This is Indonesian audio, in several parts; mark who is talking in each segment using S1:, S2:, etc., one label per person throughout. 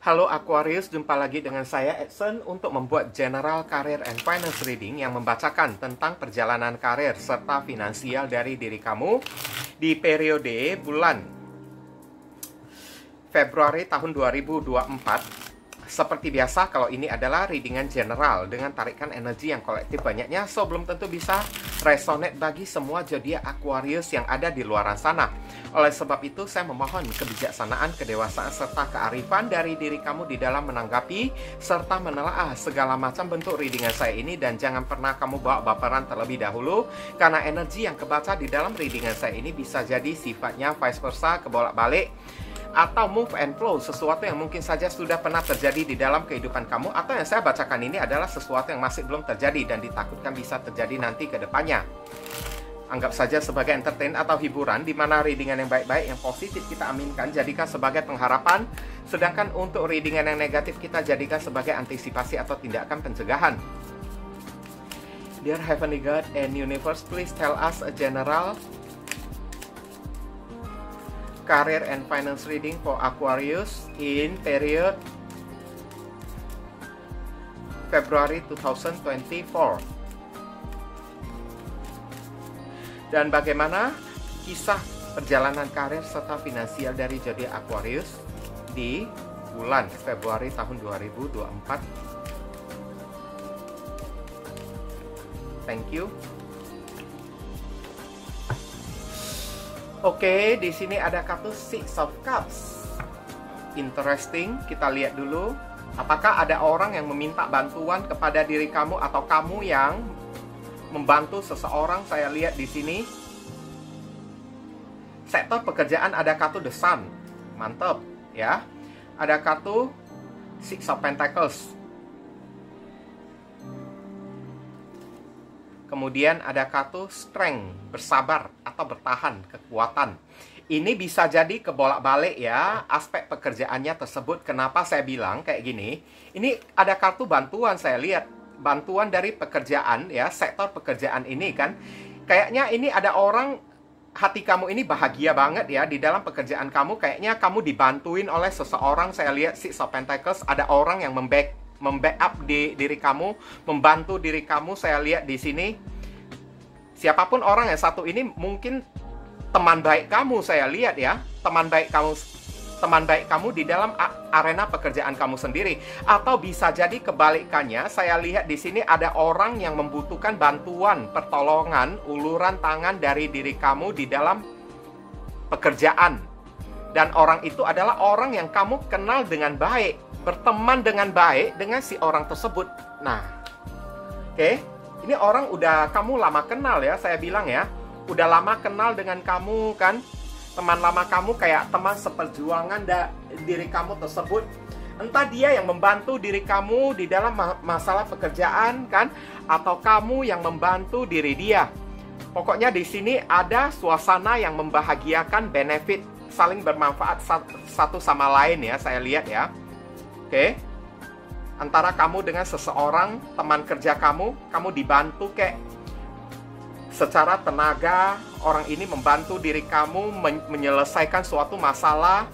S1: Halo Aquarius, jumpa lagi dengan saya Edson untuk membuat General Career and Finance Reading yang membacakan tentang perjalanan karir serta finansial dari diri kamu di periode bulan Februari tahun 2024. Seperti biasa, kalau ini adalah readingan general dengan tarikan energi yang kolektif banyaknya, so belum tentu bisa resonate bagi semua zodiak Aquarius yang ada di luar sana. Oleh sebab itu, saya memohon kebijaksanaan, kedewasaan, serta kearifan dari diri kamu di dalam menanggapi serta menelaah segala macam bentuk readingan saya ini, dan jangan pernah kamu bawa baperan terlebih dahulu, karena energi yang kebaca di dalam readingan saya ini bisa jadi sifatnya vice versa, kebolak-balik, atau move and flow, sesuatu yang mungkin saja sudah pernah terjadi di dalam kehidupan kamu, atau yang saya bacakan ini adalah sesuatu yang masih belum terjadi dan ditakutkan bisa terjadi nanti ke depannya. Anggap saja sebagai entertain atau hiburan, di mana readingan yang baik-baik, yang positif kita aminkan, jadikan sebagai pengharapan, sedangkan untuk readingan yang negatif kita jadikan sebagai antisipasi atau tindakan pencegahan. Dear Heavenly God and Universe, please tell us a general career and finance reading for Aquarius in period February 2024. Dan bagaimana kisah perjalanan karir serta finansial dari zodiak Aquarius di bulan Februari tahun 2024. Thank you. Oke, di sini ada kartu Six of Cups. Interesting, kita lihat dulu. Apakah ada orang yang meminta bantuan kepada diri kamu atau kamu yang membantu seseorang? Saya lihat di sini. Sektor pekerjaan ada kartu The Sun. Mantap, ya. Ada kartu Six of Pentacles. Kemudian ada kartu strength, bersabar atau bertahan, kekuatan. Ini bisa jadi kebolak-balik ya, aspek pekerjaannya tersebut. Kenapa saya bilang kayak gini? Ini ada kartu bantuan, saya lihat. Bantuan dari pekerjaan ya, sektor pekerjaan ini kan. Kayaknya ini ada orang, hati kamu ini bahagia banget ya di dalam pekerjaan kamu. Kayaknya kamu dibantuin oleh seseorang. Saya lihat Six of Pentacles, ada orang yang membackup di diri kamu, membantu diri kamu. Saya lihat di sini, siapapun orang yang satu ini mungkin teman baik kamu. Saya lihat ya, teman baik kamu di dalam arena pekerjaan kamu sendiri. Atau bisa jadi kebalikannya. Saya lihat di sini ada orang yang membutuhkan bantuan, pertolongan, uluran tangan dari diri kamu di dalam pekerjaan. Dan orang itu adalah orang yang kamu kenal dengan baik, berteman dengan baik dengan si orang tersebut. Nah, oke, ini orang udah kamu lama kenal ya, saya bilang ya, udah lama kenal dengan kamu kan, teman lama kamu, kayak teman seperjuangan diri kamu tersebut. Entah dia yang membantu diri kamu di dalam masalah pekerjaan kan, atau kamu yang membantu diri dia. Pokoknya di sini ada suasana yang membahagiakan, benefit, saling bermanfaat satu sama lain ya, saya lihat ya. Oke, antara kamu dengan seseorang, teman kerja kamu dibantu kayak secara tenaga, orang ini membantu diri kamu menyelesaikan suatu masalah.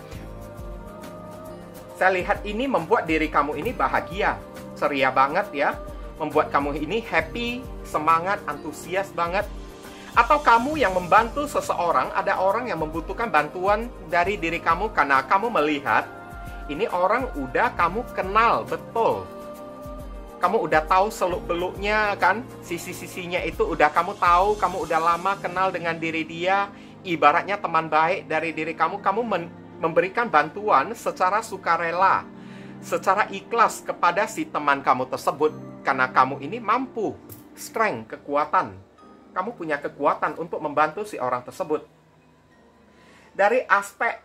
S1: Saya lihat ini membuat diri kamu ini bahagia, ceria banget ya, membuat kamu ini happy, semangat, antusias banget. Atau kamu yang membantu seseorang, ada orang yang membutuhkan bantuan dari diri kamu karena kamu melihat ini orang udah kamu kenal betul. Kamu udah tahu seluk-beluknya kan, sisi-sisinya itu udah kamu tahu, kamu udah lama kenal dengan diri dia. Ibaratnya teman baik dari diri kamu, memberikan bantuan secara sukarela, secara ikhlas kepada si teman kamu tersebut. Karena kamu ini mampu, strength, kekuatan. Kamu punya kekuatan untuk membantu si orang tersebut. Dari aspek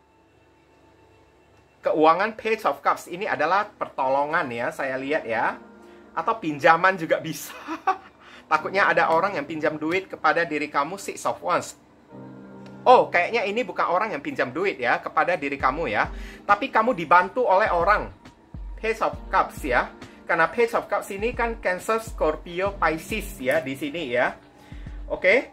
S1: keuangan, Page of Cups ini adalah pertolongan ya, saya lihat ya. Atau pinjaman juga bisa. Takutnya ada orang yang pinjam duit kepada diri kamu, Six of Wands. Oh, kayaknya ini bukan orang yang pinjam duit ya kepada diri kamu ya, tapi kamu dibantu oleh orang, Page of Cups ya. Karena Page of Cups ini kan Cancer, Scorpio, Pisces ya di sini ya. Oke.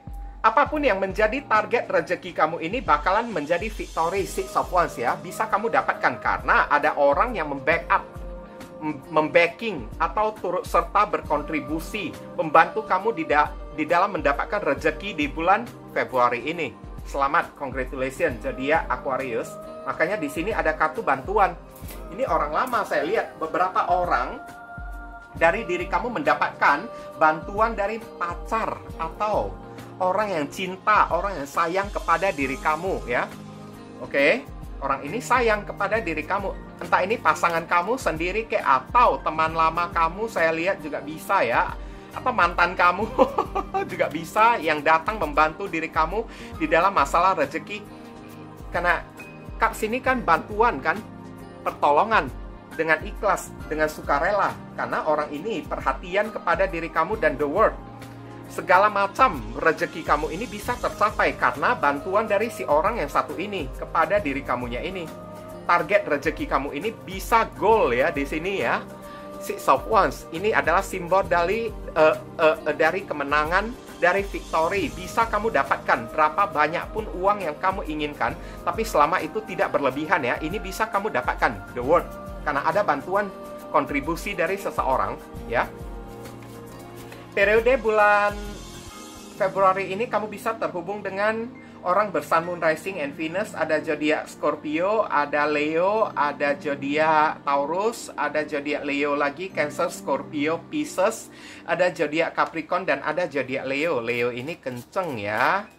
S1: apapun yang menjadi target rezeki kamu ini bakalan menjadi victory Six of Wands ya. Bisa kamu dapatkan karena ada orang yang membacking atau turut serta berkontribusi membantu kamu di dalam mendapatkan rezeki di bulan Februari ini. Selamat, congratulations zodiak Aquarius. Makanya di sini ada kartu bantuan. Ini orang lama saya lihat beberapa orang dari diri kamu mendapatkan bantuan dari pacar atau orang yang cinta, orang yang sayang kepada diri kamu ya. Oke, orang ini sayang kepada diri kamu. Entah ini pasangan kamu sendiri atau teman lama kamu, saya lihat juga bisa ya. Atau mantan kamu juga bisa yang datang membantu diri kamu di dalam masalah rezeki. Karena Cups ini kan bantuan kan, pertolongan dengan ikhlas, dengan sukarela. Karena orang ini perhatian kepada diri kamu dan the world. Segala macam rezeki kamu ini bisa tercapai karena bantuan dari si orang yang satu ini kepada diri kamunya ini. Target rezeki kamu ini bisa goal ya di sini ya. Six of Wands ini adalah simbol dari kemenangan, dari victory. Bisa kamu dapatkan berapa banyak pun uang yang kamu inginkan, tapi selama itu tidak berlebihan ya. Ini bisa kamu dapatkan the world karena ada bantuan kontribusi dari seseorang ya. Periode bulan Februari ini kamu bisa terhubung dengan orang bersun, moon, rising, and Venus. Ada zodiak Scorpio, ada Leo, ada zodiak Taurus, ada zodiak Leo lagi, Cancer, Scorpio, Pisces, ada zodiak Capricorn, dan ada zodiak Leo. Leo ini kenceng ya.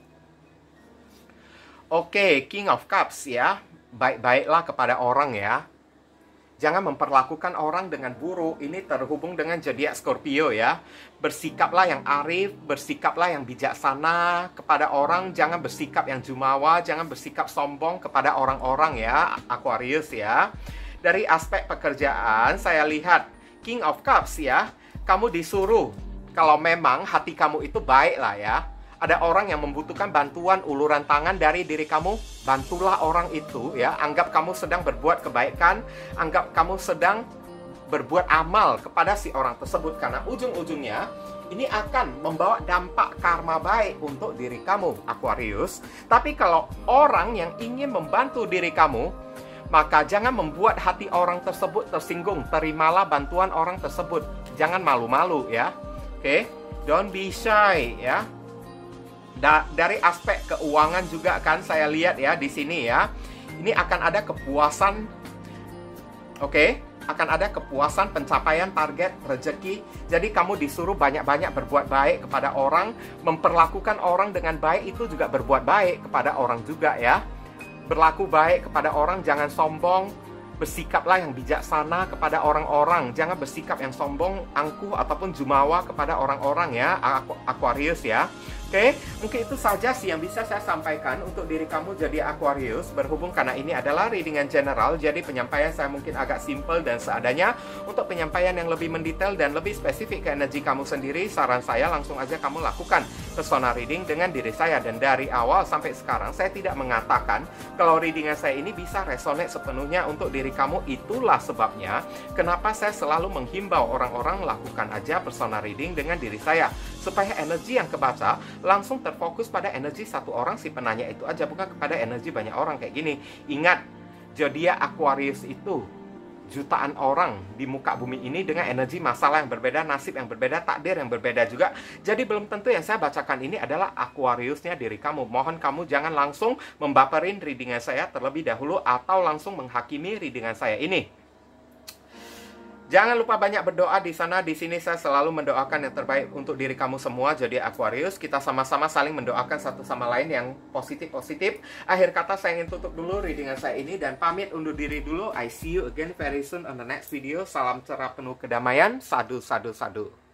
S1: Oke, King of Cups ya. Baik-baiklah kepada orang ya. Jangan memperlakukan orang dengan buruk. Ini terhubung dengan zodiak Scorpio ya. Bersikaplah yang arif, bersikaplah yang bijaksana kepada orang. Jangan bersikap yang jumawa, jangan bersikap sombong kepada orang-orang ya, Aquarius ya. Dari aspek pekerjaan, saya lihat King of Cups ya. Kamu disuruh, kalau memang hati kamu itu baik lah ya. Ada orang yang membutuhkan bantuan uluran tangan dari diri kamu, bantulah orang itu ya. Anggap kamu sedang berbuat kebaikan, anggap kamu sedang berbuat amal kepada si orang tersebut. Karena ujung-ujungnya ini akan membawa dampak karma baik untuk diri kamu, Aquarius. Tapi kalau orang yang ingin membantu diri kamu, maka jangan membuat hati orang tersebut tersinggung. Terimalah bantuan orang tersebut. Jangan malu-malu ya. Oke, don't be shy ya. Dari aspek keuangan juga kan saya lihat ya di sini ya. Ini akan ada kepuasan. Oke, akan ada kepuasan pencapaian target rezeki. Jadi kamu disuruh banyak-banyak berbuat baik kepada orang, memperlakukan orang dengan baik itu juga berbuat baik kepada orang juga ya. Berlaku baik kepada orang, jangan sombong. Bersikaplah yang bijaksana kepada orang-orang. Jangan bersikap yang sombong, angkuh ataupun jumawa kepada orang-orang ya, Aquarius ya. Oke, mungkin itu saja sih yang bisa saya sampaikan untuk diri kamu jadi Aquarius. Berhubung karena ini adalah readingan general, jadi penyampaian saya mungkin agak simple dan seadanya. Untuk penyampaian yang lebih mendetail dan lebih spesifik ke energi kamu sendiri, saran saya langsung aja kamu lakukan personal reading dengan diri saya. Dan dari awal sampai sekarang saya tidak mengatakan kalau readingan saya ini bisa resonate sepenuhnya untuk diri kamu. Itulah sebabnya kenapa saya selalu menghimbau orang-orang lakukan aja personal reading dengan diri saya, supaya energi yang kebaca langsung terfokus pada energi satu orang si penanya itu aja, bukan kepada energi banyak orang kayak gini. Ingat, zodiak Aquarius itu jutaan orang di muka bumi ini dengan energi masalah yang berbeda, nasib yang berbeda, takdir yang berbeda juga. Jadi belum tentu yang saya bacakan ini adalah Aquariusnya diri kamu. Mohon kamu jangan langsung membaperin readingan saya terlebih dahulu atau langsung menghakimi readingan saya ini. Jangan lupa banyak berdoa di sana. Di sini saya selalu mendoakan yang terbaik untuk diri kamu semua. Jadi Aquarius, kita sama-sama saling mendoakan satu sama lain yang positif-positif. Akhir kata saya ingin tutup dulu readingan saya ini dan pamit undur diri dulu. I see you again very soon on the next video. Salam cerah penuh kedamaian. Sadu, sadu, sadu.